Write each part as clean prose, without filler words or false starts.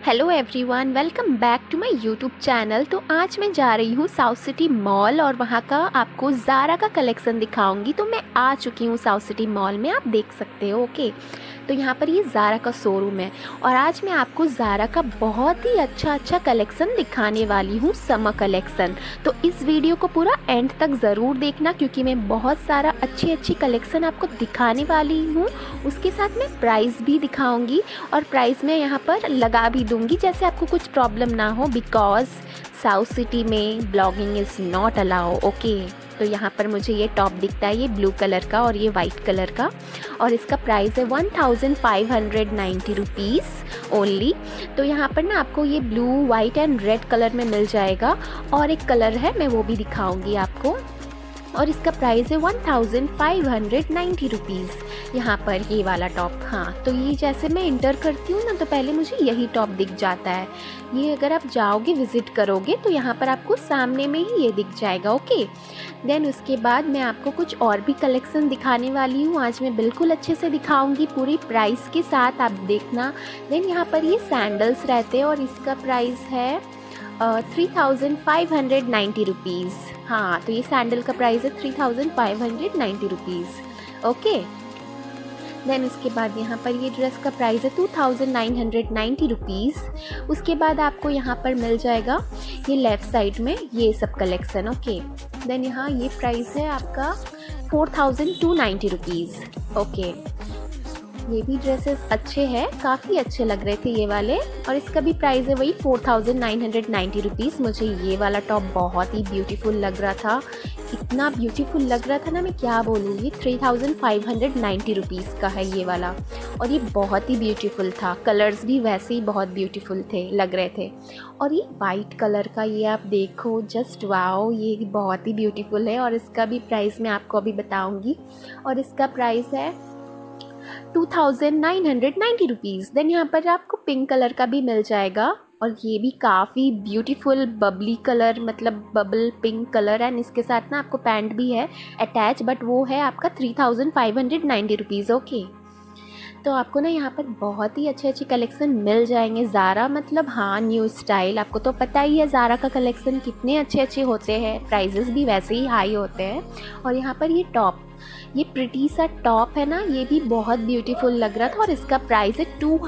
Hello everyone, welcome back to my YouTube channel. तो आज मैं जा रही हूँ साउथ सिटी मॉल और वहाँ का आपको ज़ारा का कलेक्शन दिखाऊंगी। तो मैं आ चुकी हूँ साउथ सिटी मॉल में, आप देख सकते हो। ओके, तो यहाँ पर ये ज़ारा का शोरूम है और आज मैं आपको ज़ारा का बहुत ही अच्छा कलेक्शन दिखाने वाली हूँ, समर कलेक्शन। तो इस वीडियो को पूरा एंड तक ज़रूर देखना क्योंकि मैं बहुत सारा अच्छी कलेक्शन आपको दिखाने वाली हूँ। उसके साथ मैं प्राइस भी दिखाऊंगी और प्राइस में यहाँ पर लगा भी दूंगी जैसे आपको कुछ प्रॉब्लम ना हो, बिकॉज साउथ सिटी में blogging is not allow. Okay, तो यहाँ पर मुझे ये टॉप दिखता है, ये ब्लू कलर का और ये वाइट कलर का, और इसका प्राइस है 1590 रुपीज़ ओनली। तो यहाँ पर ना आपको ये blue, white and red colour में मिल जाएगा और एक कलर है, मैं वो भी दिखाऊंगी आपको, और इसका प्राइस है 1590 रुपीज़। यहाँ पर ये वाला टॉप, हाँ, तो ये जैसे मैं इंटर करती हूँ ना तो पहले मुझे यही टॉप दिख जाता है। ये अगर आप जाओगे, विज़िट करोगे तो यहाँ पर आपको सामने में ही ये दिख जाएगा। ओके, देन उसके बाद मैं आपको कुछ और भी कलेक्शन दिखाने वाली हूँ। आज मैं बिल्कुल अच्छे से दिखाऊंगी पूरी प्राइस के साथ, आप देखना। देन यहाँ पर ये सैंडल्स रहते हैं और इसका प्राइस है 3590 रुपीज़। हाँ, तो ये सैंडल का प्राइस है 3590 रुपीज़। ओके, देन उसके बाद यहाँ पर ये ड्रेस का प्राइस है 2990 रुपीज़। उसके बाद आपको यहाँ पर मिल जाएगा ये लेफ़्ट साइड में ये सब कलेक्शन। ओके, देन यहाँ ये प्राइस है आपका 4290 रुपीज़। ओके, ये भी ड्रेसेस अच्छे हैं, काफ़ी अच्छे लग रहे थे ये वाले, और इसका भी प्राइस है वही 4990 रुपीज़। मुझे ये वाला टॉप बहुत ही ब्यूटीफुल लग रहा था, इतना ब्यूटीफुल लग रहा था ना, मैं क्या बोलूँ। ये 3590 रुपीज़ का है ये वाला, और ये बहुत ही ब्यूटीफुल था। कलर्स भी वैसे ही बहुत ब्यूटीफुल थे, लग रहे थे। और ये वाइट कलर का, ये आप देखो, जस्ट वाओ, ये बहुत ही ब्यूटीफुल है और इसका भी प्राइस मैं आपको अभी बताऊँगी, और इसका प्राइस है 2990 रुपीज़। देन यहाँ पर आपको पिंक कलर का भी मिल जाएगा और ये भी काफ़ी ब्यूटीफुल बबली कलर, मतलब बबल पिंक कलर, एंड इसके साथ ना आपको पैंट भी है अटैच, बट वो है आपका 3590 रुपीज़। ओके, तो आपको ना यहाँ पर बहुत ही अच्छे कलेक्शन मिल जाएंगे। ज़ारा मतलब हाँ, न्यू स्टाइल, आपको तो पता ही है ज़ारा का कलेक्शन कितने अच्छे होते हैं, प्राइजेस भी वैसे ही हाई होते हैं। और यहाँ पर ये टॉप, ये प्रिटी सा टॉप है ना, ये भी बहुत ब्यूटीफुल लग रहा था और इसका प्राइस है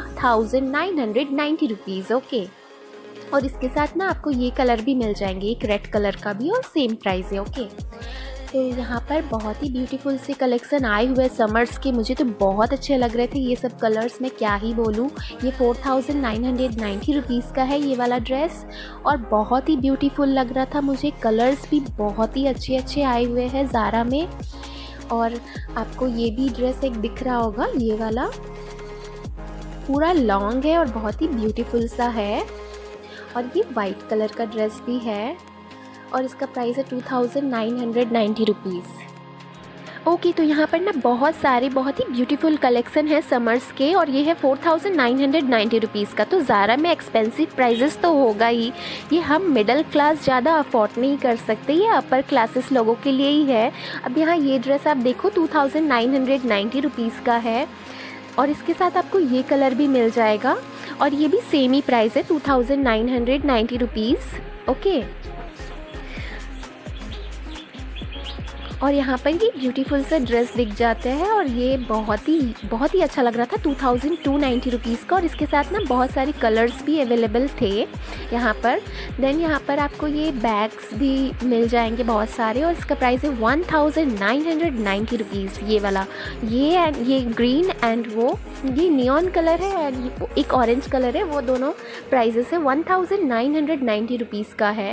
2990 रुपीज़। ओके, और इसके साथ ना आपको ये कलर भी मिल जाएंगे, एक रेड कलर का भी, और सेम प्राइस है। ओके, तो यहाँ पर बहुत ही ब्यूटीफुल से कलेक्शन आए हुए समर्स के, मुझे तो बहुत अच्छे लग रहे थे ये सब कलर्स, मैं क्या ही बोलूँ। ये 4990 रुपीज़ का है ये वाला ड्रेस और बहुत ही ब्यूटीफुल लग रहा था मुझे। कलर्स भी बहुत ही अच्छे आए हुए हैं ज़ारा में। और आपको ये भी ड्रेस एक दिख रहा होगा, ये वाला पूरा लॉन्ग है और बहुत ही ब्यूटीफुल सा है, और ये वाइट कलर का ड्रेस भी है और इसका प्राइस है 2990 रुपीज़। ओके, तो यहाँ पर ना बहुत सारे बहुत ही ब्यूटीफुल कलेक्शन है समर्स के, और ये है 4990 रुपीज़ का। तो ज़ारा में एक्सपेंसिव प्राइजेस तो होगा ही, ये हम मिडिल क्लास ज़्यादा अफोर्ड नहीं कर सकते, ये अपर क्लासेस लोगों के लिए ही है। अब यहाँ ये ड्रेस आप देखो 2990 रुपीज़ का है और इसके साथ आपको ये कलर भी मिल जाएगा और ये भी सेम ही प्राइस है 2990 रुपीज़। ओके, और यहाँ पर ये ब्यूटीफुल सा ड्रेस दिख जाते हैं और ये बहुत ही अच्छा लग रहा था 2290 रुपीज़ का, और इसके साथ ना बहुत सारे कलर्स भी अवेलेबल थे यहाँ पर। देन यहाँ पर आपको ये बैग्स भी मिल जाएंगे बहुत सारे और इसका प्राइस है 1990 रुपीज़। ये वाला, ये ग्रीन एंड वो ये नियॉन कलर है एंड एक ऑरेंज कलर है, वो दोनों प्राइजेस है 1990 रुपीज़ का है।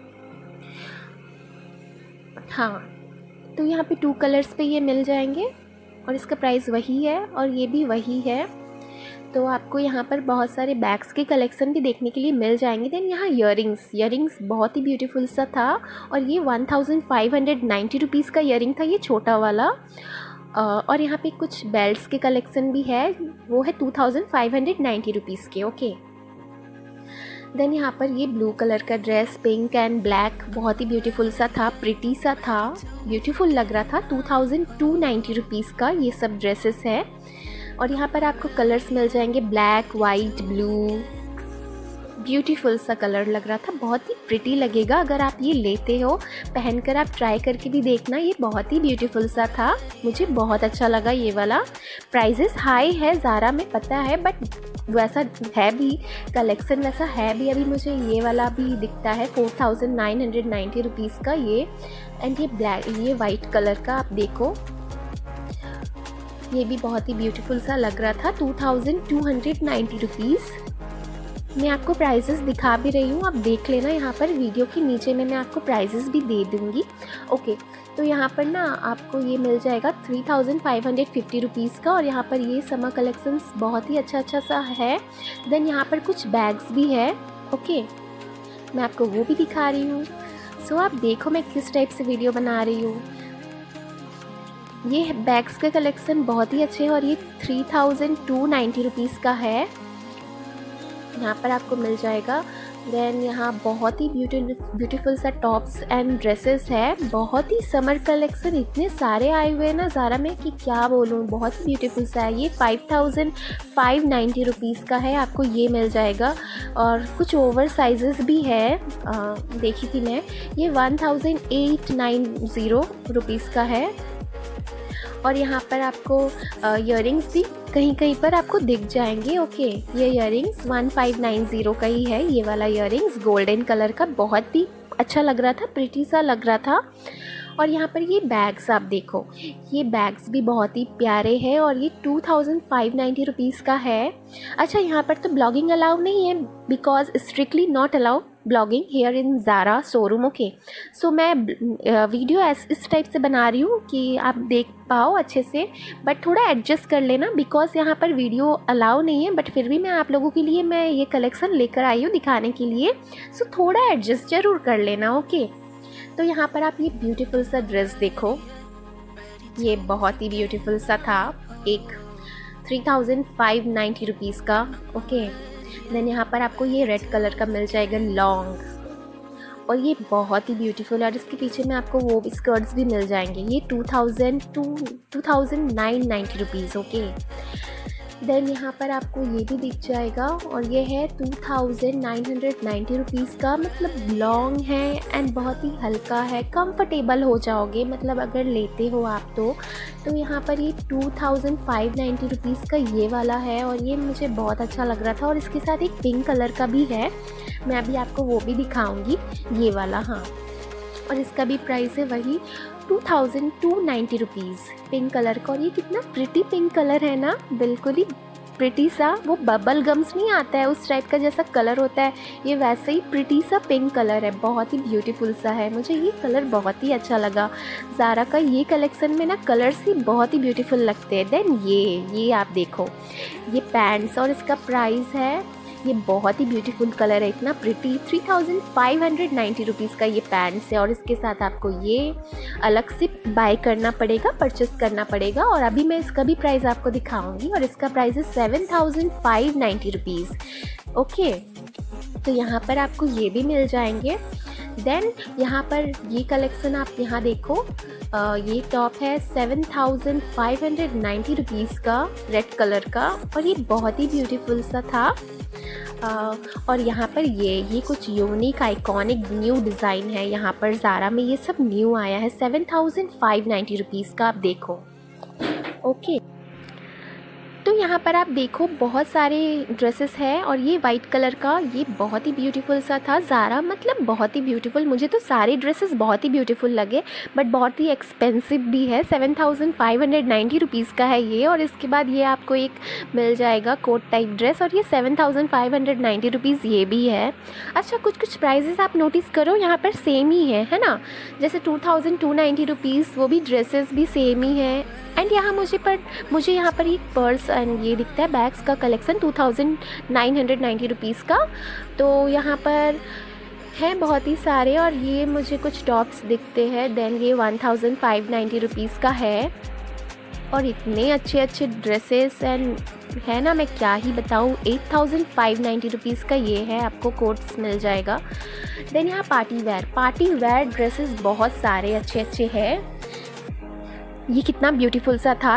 हाँ, तो यहाँ पे 2 कलर्स पे ये मिल जाएंगे और इसका प्राइस वही है और ये भी वही है। तो आपको यहाँ पर बहुत सारे बैग्स के कलेक्शन भी देखने के लिए मिल जाएंगे। देन यहाँ ईयरिंग्स बहुत ही ब्यूटीफुल सा था और ये 1590 रुपीज़ का ईयरिंग था, ये छोटा वाला। और यहाँ पे कुछ बेल्ट्स के कलेक्शन भी है, वो है 2590 रुपीज़ के। ओके, देन यहाँ पर ये ब्लू कलर का ड्रेस, पिंक एंड ब्लैक, बहुत ही ब्यूटीफुल सा था, प्रिटी सा था, ब्यूटीफुल लग रहा था। 2290 रुपीज़ का ये सब ड्रेसेस है और यहाँ पर आपको कलर्स मिल जाएंगे, ब्लैक, वाइट, ब्लू, ब्यूटीफुल सा कलर लग रहा था, बहुत ही प्रिटी लगेगा अगर आप ये लेते हो। पहनकर आप ट्राई करके भी देखना, ये बहुत ही ब्यूटीफुल सा था, मुझे बहुत अच्छा लगा ये वाला। प्राइजेस हाई है ज़ारा में पता है, बट वैसा है भी, कलेक्शन वैसा है भी। अभी मुझे ये वाला भी दिखता है 4990 रुपीज़ का ये, एंड ये ब्लैक, ये वाइट कलर का आप देखो, ये भी बहुत ही ब्यूटीफुल सा लग रहा था। 2290 रुपीज़। मैं आपको प्राइजेस दिखा भी रही हूँ, आप देख लेना यहाँ पर, वीडियो के नीचे में मैं आपको प्राइजेस भी दे दूँगी। ओके, तो यहाँ पर ना आपको ये मिल जाएगा 3550 रुपीज़ का, और यहाँ पर ये समर कलेक्शंस बहुत ही अच्छा सा है। देन यहाँ पर कुछ बैग्स भी है। ओके, मैं आपको वो भी दिखा रही हूँ। सो आप देखो मैं किस टाइप से वीडियो बना रही हूँ। ये बैग्स का कलेक्शन बहुत ही अच्छे है, और ये 3290 रुपीज़ का है, यहाँ पर आपको मिल जाएगा। देन यहाँ बहुत ही ब्यूटीफुल सा टॉप्स एंड ड्रेसेस है, बहुत ही समर कलेक्शन इतने सारे आए हुए हैं ना ज़ारा में कि क्या बोलूँ, बहुत ही ब्यूटीफुल सा है। ये 5590 रुपीज़ का है, आपको ये मिल जाएगा। और कुछ ओवर साइजेस भी है, देखी थी मैं, ये 1890 रुपीज़ का है। और यहाँ पर आपको ईयरिंग्स भी कहीं कहीं पर आपको दिख जाएंगे। ओके, ये ईयरिंग्स 1590 का ही है, ये वाला ईयरिंग्स गोल्डन कलर का, बहुत ही अच्छा लग रहा था, प्रिटी सा लग रहा था। और यहाँ पर ये बैग्स आप देखो, ये बैग्स भी बहुत ही प्यारे हैं, और ये 2590 रुपीज़ का है। अच्छा, यहाँ पर तो ब्लॉगिंग अलाउ नहीं है, because strictly not allow blogging here in Zara showroom. Okay, so मैं वीडियो इस टाइप से बना रही हूँ कि आप देख पाओ अच्छे से, बट थोड़ा एडजस्ट कर लेना, बिकॉज यहाँ पर वीडियो अलाउ नहीं है, बट फिर भी मैं आप लोगों के लिए मैं ये कलेक्शन लेकर आई हूँ दिखाने के लिए। सो थोड़ा एडजस्ट ज़रूर कर लेना। ओके, तो यहाँ पर आप ये ब्यूटीफुल सा ड्रेस देखो, ये बहुत ही ब्यूटीफुल सा था, एक 3590 रुपीज़ का। ओके, देन यहाँ पर आपको ये रेड कलर का मिल जाएगा लॉन्ग, और ये बहुत ही ब्यूटीफुल है, और इसके पीछे में आपको वो स्कर्ट्स भी मिल जाएंगे। ये 2990 रुपीज़। ओके, देन यहाँ पर आपको ये भी दिख जाएगा, और ये है 2990 रुपीज़ का, मतलब लॉन्ग है एंड बहुत ही हल्का है, कंफर्टेबल हो जाओगे, मतलब अगर लेते हो आप तो यहाँ पर ये 2590 रुपीज़ का ये वाला है, और ये मुझे बहुत अच्छा लग रहा था। और इसके साथ एक पिंक कलर का भी है, मैं अभी आपको वो भी दिखाऊंगी, ये वाला। हाँ, और इसका भी प्राइस है वही 2290 रुपीज़, पिंक कलर का। और ये कितना प्रिटी पिंक कलर है ना, बिल्कुल ही प्रिटी सा, वो बबल गम्स नहीं आता है उस टाइप का जैसा कलर होता है, ये वैसे ही प्रिटी सा पिंक कलर है, बहुत ही ब्यूटीफुल सा है। मुझे ये कलर बहुत ही अच्छा लगा। ज़ारा का ये कलेक्शन में ना कलर्स ही बहुत ही ब्यूटीफुल लगते हैं। देन ये आप देखो, ये पैंट्स, और इसका प्राइस है, ये बहुत ही ब्यूटीफुल कलर है, इतना प्रिटी, 3590 रुपीज़ का ये पैंट्स है, और इसके साथ आपको ये अलग से बाय करना पड़ेगा, परचेस करना पड़ेगा। और अभी मैं इसका भी प्राइस आपको दिखाऊंगी, और इसका प्राइस है 7590 रुपीज़। ओके, तो यहाँ पर आपको ये भी मिल जाएंगे। देन यहाँ पर ये कलेक्शन आप यहाँ देखो, ये टॉप है 7590 रुपीज़ का, रेड कलर का, और ये बहुत ही ब्यूटीफुल सा था। और यहाँ पर ये कुछ यूनिक आइकॉनिक न्यू डिज़ाइन है, यहाँ पर ज़ारा में ये सब न्यू आया है, 7590 रुपीज़ का, आप देखो। ओके, तो यहाँ पर आप देखो बहुत सारे ड्रेसेस हैं, और ये वाइट कलर का, ये बहुत ही ब्यूटीफुल सा था। ज़ारा मतलब बहुत ही ब्यूटीफुल, मुझे तो सारे ड्रेसेस बहुत ही ब्यूटीफुल लगे, बट बहुत ही एक्सपेंसिव भी है। 7590 रुपीज़ का है ये, और इसके बाद ये आपको एक मिल जाएगा कोट टाइप ड्रेस, और ये 7590 रुपीज़ ये भी है। अच्छा, कुछ प्राइजेस आप नोटिस करो, यहाँ पर सेम ही है ना, जैसे 2290 रुपीज़, वो भी ड्रेसेस भी सेम ही है। एंड यहाँ मुझे यहाँ पर एक पर्स एंड ये दिखता है बैग्स का कलेक्शन 2990 रुपीज़ का, तो यहाँ पर हैं बहुत ही सारे, और ये मुझे कुछ टॉप्स दिखते हैं। देन ये 1590 रुपीज़ का है, और इतने अच्छे ड्रेसेस एंड है ना, मैं क्या ही बताऊँ। 8590 रुपीज़ का ये है, आपको कोट्स मिल जाएगा। देन यहाँ पार्टी वेयर ड्रेसेस बहुत सारे अच्छे हैं। ये कितना ब्यूटीफुल सा था।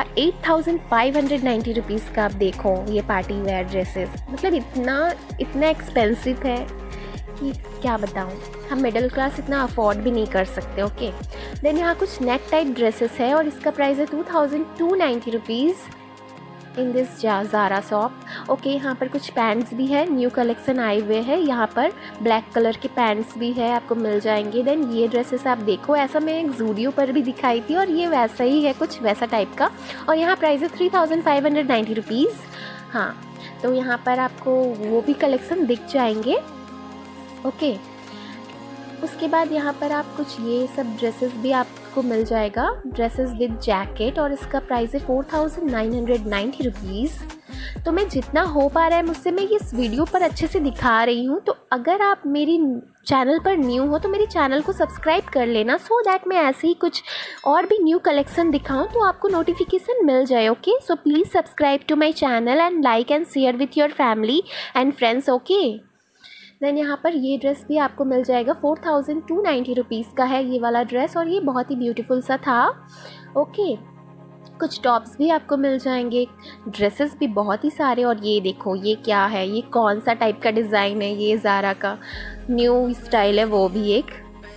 8590 रुपीज़ का। आप देखो ये पार्टी वेयर ड्रेसेस, मतलब इतना एक्सपेंसिव है कि क्या बताऊँ। हम मिडिल क्लास इतना अफोर्ड भी नहीं कर सकते। ओके, देन यहाँ कुछ नेक टाइप ड्रेसेस है और इसका प्राइस है 2290 rupees in this Zara shop. Okay, यहाँ पर कुछ पैंट्स भी है, न्यू कलेक्शन आए हुए हैं। यहाँ पर ब्लैक कलर के पैंट्स भी है, आपको मिल जाएंगे। देन ये ड्रेसेस आप देखो, ऐसा मैं एक ज़ूडियो पर भी दिखाई थी और ये वैसा ही है, कुछ वैसा टाइप का। और यहाँ प्राइस है 3590 रुपीज़। हाँ, तो यहाँ पर आपको वो भी कलेक्शन दिख जाएंगे। ओके, उसके बाद यहाँ पर आप कुछ ये सब ड्रेसेस भी आपको मिल जाएगा, ड्रेसेस विद जैकेट, और इसका प्राइस है 4990 रुपीज़। तो मैं जितना हो पा रहा है मुझसे मैं इस वीडियो पर अच्छे से दिखा रही हूँ। तो अगर आप मेरी चैनल पर न्यू हो तो मेरे चैनल को सब्सक्राइब कर लेना, सो दैट मैं ऐसे ही कुछ और भी न्यू कलेक्शन दिखाऊं तो आपको नोटिफिकेशन मिल जाए। Okay, so please subscribe to my channel and like and share with your family and friends. Okay, then यहाँ पर ये ड्रेस भी आपको मिल जाएगा, 4290 रुपीज़ का है ये वाला ड्रेस, और ये बहुत ही ब्यूटीफुल सा था। ओके, कुछ टॉप्स भी आपको मिल जाएंगे, ड्रेसेस भी बहुत ही सारे। और ये देखो, ये क्या है, ये कौन सा टाइप का डिज़ाइन है, ये ज़ारा का न्यू स्टाइल है वो भी एक।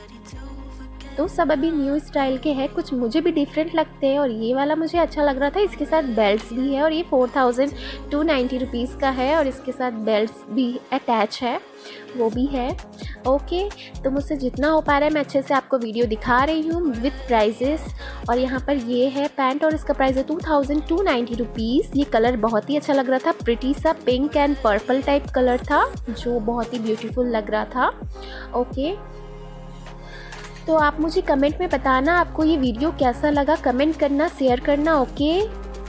तो सब अभी न्यू स्टाइल के हैं, कुछ मुझे भी डिफरेंट लगते हैं और ये वाला मुझे अच्छा लग रहा था। इसके साथ बेल्ट्स भी है और ये 4290 रुपीज़ का है और इसके साथ बेल्ट्स भी अटैच है, वो भी है। ओके, तो मुझसे जितना हो पा रहा है मैं अच्छे से आपको वीडियो दिखा रही हूँ विथ प्राइजेस। और यहाँ पर ये है पैंट और इसका प्राइस है 2290 रुपीज़। ये कलर बहुत ही अच्छा लग रहा था, प्रिटी सा pink and purple type colour था जो बहुत ही ब्यूटीफुल लग रहा था। ओके, तो आप मुझे कमेंट में बताना आपको ये वीडियो कैसा लगा, कमेंट करना, शेयर करना। ओके,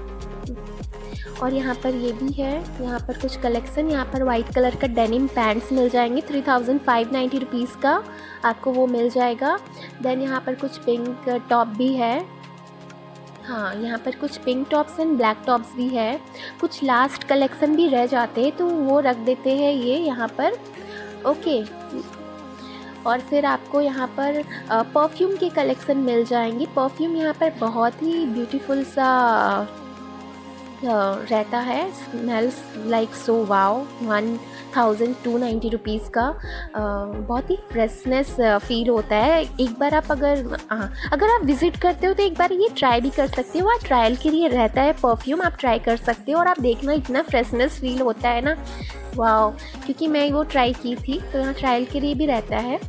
और यहाँ पर ये भी है, यहाँ पर कुछ कलेक्शन, यहाँ पर वाइट कलर का डेनिम पैंट्स मिल जाएंगे 3590 रुपीज़ का, आपको वो मिल जाएगा। देन यहाँ पर कुछ पिंक टॉप भी है। हाँ, यहाँ पर कुछ pink tops and black tops भी है। कुछ लास्ट कलेक्शन भी रह जाते हैं तो वो रख देते हैं ये यहाँ पर। ओके, और फिर आपको यहाँ पर परफ्यूम के कलेक्शन मिल जाएंगे। परफ्यूम यहाँ पर बहुत ही ब्यूटीफुल सा रहता है, smells like so wow. 1290 rupees का बहुत ही फ्रेशनेस फील होता है। एक बार आप अगर आप विज़िट करते हो तो एक बार ये ट्राई भी कर सकते हो। ट्रायल के लिए रहता है परफ्यूम, आप ट्राई कर सकते हो और आप देखना इतना फ्रेशनेस फील होता है ना, वाओ। क्योंकि मैं वो ट्राई की थी तो यहाँ ट्रायल के लिए भी रहता है।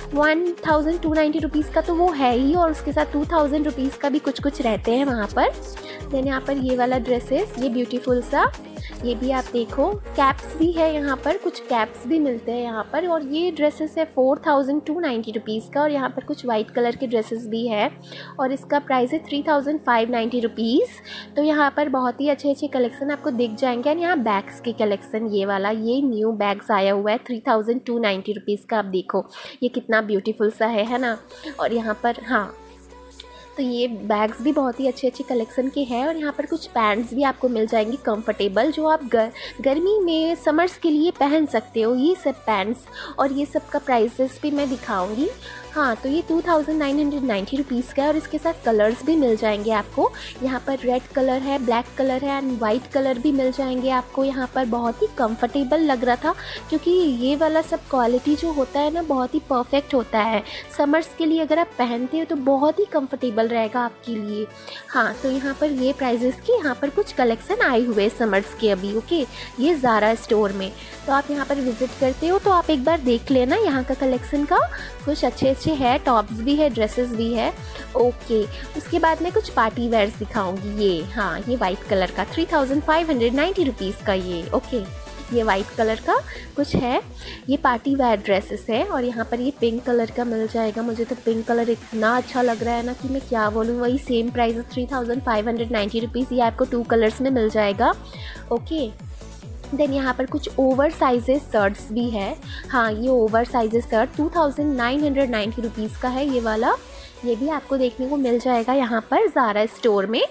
1290 रुपीज़ का तो वो है ही, और उसके साथ 2000 रुपीज़ का भी कुछ रहते हैं वहाँ पर। देन यहाँ पर ये वाला ड्रेसेस, ये ब्यूटीफुल सा, ये भी आप देखो। कैप्स भी है यहाँ पर, कुछ कैप्स भी मिलते हैं यहाँ पर। और ये ड्रेसेस है 4290 रुपीज़ का, और यहाँ पर कुछ वाइट कलर के ड्रेसेस भी है और इसका प्राइस है 3590 रुपीज़। तो यहाँ पर बहुत ही अच्छे कलेक्शन आपको दिख जाएंगे। एंड यहाँ बैग्स के कलेक्शन, ये वाला ये न्यू बैग्स आया हुआ है 3290 रुपीज़ का। आप देखो ये कितना ब्यूटीफुल सा है ना। और यहाँ पर हाँ, तो ये बैग्स भी बहुत ही अच्छे कलेक्शन के हैं। और यहाँ पर कुछ पैंट्स भी आपको मिल जाएंगी कंफर्टेबल, जो आप गर्मी में समर्स के लिए पहन सकते हो, ये सब पैंट्स। और ये सब का प्राइसेस भी मैं दिखाऊंगी। हाँ, तो ये 2990 रुपीज़ का है और इसके साथ कलर्स भी मिल जाएंगे आपको। यहाँ पर रेड कलर है, ब्लैक कलर है एंड वाइट कलर भी मिल जाएंगे आपको। यहाँ पर बहुत ही कंफर्टेबल लग रहा था, क्योंकि ये वाला सब क्वालिटी जो होता है ना बहुत ही परफेक्ट होता है। समर्स के लिए अगर आप पहनते हो तो बहुत ही कंफर्टेबल रहेगा आपके लिए। हाँ, तो यहाँ पर ये प्राइजेस की यहाँ पर कुछ कलेक्शन आए हुए समर्स के अभी। ओके, ये ज़ारा स्टोर में, तो आप यहाँ पर विज़िट करते हो तो आप एक बार देख लेना यहाँ का कलेक्शन का। कुछ अच्छे है, टॉप्स भी है, ड्रेसेस भी है। ओके, उसके बाद मैं कुछ पार्टी वेयर्स दिखाऊंगी। ये हाँ, ये वाइट कलर का 3590 रुपीज़ का ये। ओके, ये वाइट कलर का कुछ है, ये पार्टी वेयर ड्रेसेस है। और यहाँ पर ये पिंक कलर का मिल जाएगा। मुझे तो पिंक कलर इतना अच्छा लग रहा है ना कि मैं क्या बोलूँ। वही सेम प्राइस है 3590 रुपीज़। ये आपको 2 कलर्स में मिल जाएगा। ओके, देन यहाँ पर कुछ ओवर साइजेस शर्ट्स भी है। हाँ, ये ओवर साइजेस शर्ट 2990 रुपीज़ का है ये वाला। ये भी आपको देखने को मिल जाएगा यहाँ पर ज़ारा स्टोर में।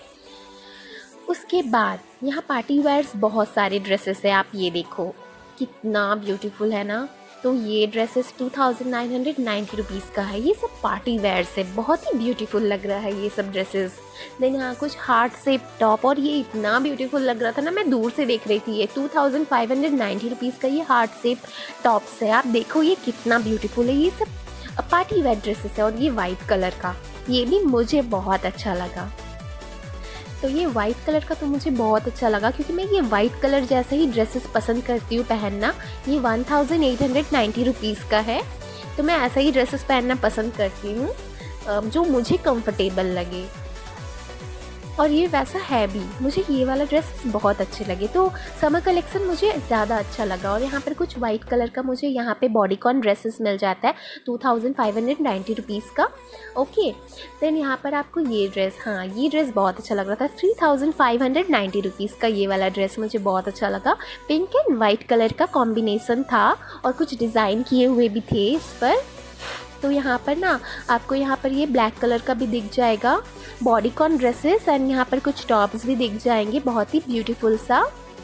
उसके बाद यहाँ पार्टी वेयर्स बहुत सारे ड्रेसेस है, आप ये देखो कितना ब्यूटीफुल है ना। तो ये ड्रेसेस 2990 रुपीज़ का है। ये सब पार्टी वेयर से बहुत ही ब्यूटीफुल लग रहा है ये सब ड्रेसेस। देन यहाँ कुछ हार्ट शेप टॉप, और ये इतना ब्यूटीफुल लग रहा था ना, मैं दूर से देख रही थी। ये 2590 रुपीज़ का ये हार्ट शेप टॉप्स है। आप देखो ये कितना ब्यूटीफुल है। ये सब पार्टी वेयर ड्रेसेस है, और ये वाइट कलर का, ये भी मुझे बहुत अच्छा लगा। तो ये वाइट कलर का तो मुझे बहुत अच्छा लगा, क्योंकि मैं ये वाइट कलर जैसा ही ड्रेसेस पसंद करती हूँ पहनना। ये 1890 रुपीज़ का है, तो मैं ऐसा ही ड्रेसेस पहनना पसंद करती हूँ जो मुझे कंफर्टेबल लगे, और ये वैसा है भी। मुझे ये वाला ड्रेस बहुत अच्छे लगे, तो समर कलेक्शन मुझे ज़्यादा अच्छा लगा। और यहाँ पर कुछ वाइट कलर का मुझे यहाँ पे बॉडीकॉन ड्रेसेस मिल जाता है 2590 रुपीज़ का। ओके, देन यहाँ पर आपको ये ड्रेस, हाँ ये ड्रेस बहुत अच्छा लग रहा था। 3590 रुपीज़ का ये वाला ड्रेस मुझे बहुत अच्छा लगा। पिंक एंड वाइट कलर का कॉम्बिनेशन था, और कुछ डिज़ाइन किए हुए भी थे इस पर। तो यहाँ पर ना आपको यहाँ पर ये ब्लैक कलर का भी दिख जाएगा बॉडीकॉन ड्रेसेस, एंड यहाँ पर कुछ टॉप्स भी दिख जाएंगे। बहुत ही ब्यूटीफुल सा,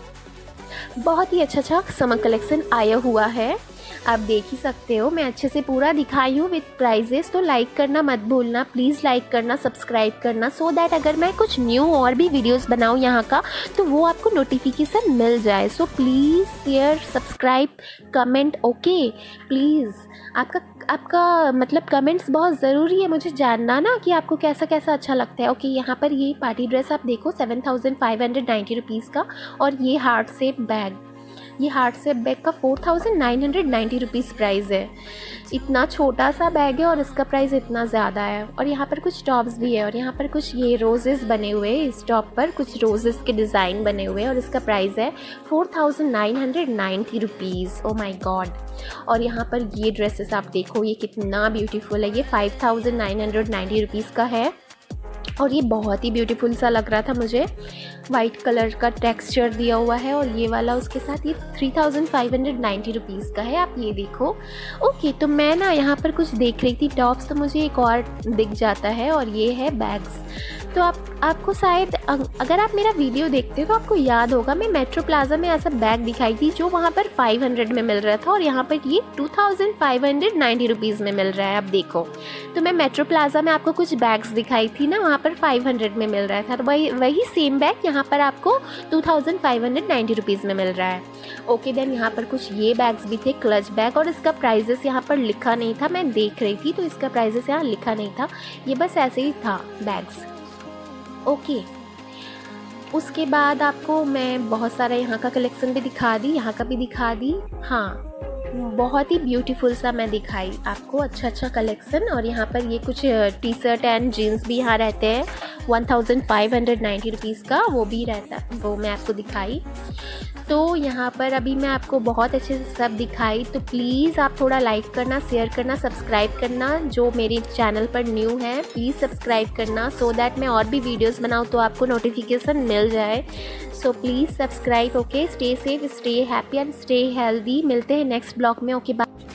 बहुत ही अच्छा समर कलेक्शन आया हुआ है। आप देख ही सकते हो, मैं अच्छे से पूरा दिखाई हूँ विद प्राइजेस। तो लाइक करना मत भूलना, प्लीज़ लाइक करना, सब्सक्राइब करना, सो दैट अगर मैं कुछ न्यू और भी वीडियोस बनाऊँ यहाँ का, तो वो आपको नोटिफिकेशन मिल जाए। So please share, subscribe, comment, okay please. आपका मतलब कमेंट्स बहुत ज़रूरी है, मुझे जानना ना कि आपको कैसा कैसा अच्छा लगता है। ओके, यहाँ पर ये पार्टी ड्रेस आप देखो 7590 रुपीज़ का, और ये हार्ट शेप बैग, ये हार्ट शेप बैग का 4990 रुपीज़ प्राइस है। इतना छोटा सा बैग है और इसका प्राइस इतना ज़्यादा है। और यहाँ पर कुछ टॉप्स भी है, और यहाँ पर कुछ ये रोजेस बने हुए हैं, इस टॉप पर कुछ रोजेस के डिज़ाइन बने हुए हैं, और इसका प्राइस है 4990 रुपीज़। ओ माई गॉड। और यहाँ पर ये ड्रेसेस आप देखो, ये कितना ब्यूटीफुल है। ये 5990 रुपीज़ का है, और ये बहुत ही ब्यूटीफुल सा लग रहा था मुझे। वाइट कलर का टेक्सचर दिया हुआ है, और ये वाला उसके साथ ये 3590 रुपीज़ का है। आप ये देखो। ओके, तो मैं ना यहाँ पर कुछ देख रही थी टॉप्स, तो मुझे एक और दिख जाता है, और ये है बैग्स। तो आपको शायद अगर आप मेरा वीडियो देखते हो तो आपको याद होगा, मैं मेट्रो प्लाजा में ऐसा बैग दिखाई थी जो वहाँ पर 500 में मिल रहा था, और यहाँ पर ये 2590 रुपीज़ में मिल रहा है। आप देखो, तो मैं मेट्रो प्लाजा में आपको कुछ बैग्स दिखाई थी ना, वहाँ पर 500 में मिल रहा था, तो वही सेम बैग यहाँ पर आपको 2590 रुपीज़ में मिल रहा है। ओके, देन यहाँ पर कुछ ये बैग्स भी थे, क्लच बैग, और इसका प्राइजेस यहाँ पर लिखा नहीं था, मैं देख रही थी तो इसका प्राइजेस यहाँ लिखा नहीं था, ये बस ऐसे ही था बैग्स। ओके, उसके बाद आपको मैं बहुत सारा यहाँ का कलेक्शन भी दिखा दी, यहाँ का भी दिखा दी। हाँ, बहुत ही ब्यूटीफुल सा मैं दिखाई आपको अच्छा कलेक्शन। और यहाँ पर ये कुछ टी शर्ट एंड जीन्स भी यहाँ रहते हैं 1590 रुपीज़ का, वो भी रहता है, वो मैं आपको दिखाई। तो यहाँ पर अभी मैं आपको बहुत अच्छे से सब दिखाई। तो प्लीज़ आप थोड़ा लाइक करना, शेयर करना, सब्सक्राइब करना। जो मेरे चैनल पर न्यू है प्लीज़ सब्सक्राइब करना, सो दैट मैं और भी वीडियोस बनाऊँ तो आपको नोटिफिकेशन मिल जाए। So please subscribe. Okay, stay safe, stay happy and stay healthy. मिलते हैं नेक्स्ट ब्लॉग में। Okay, bye.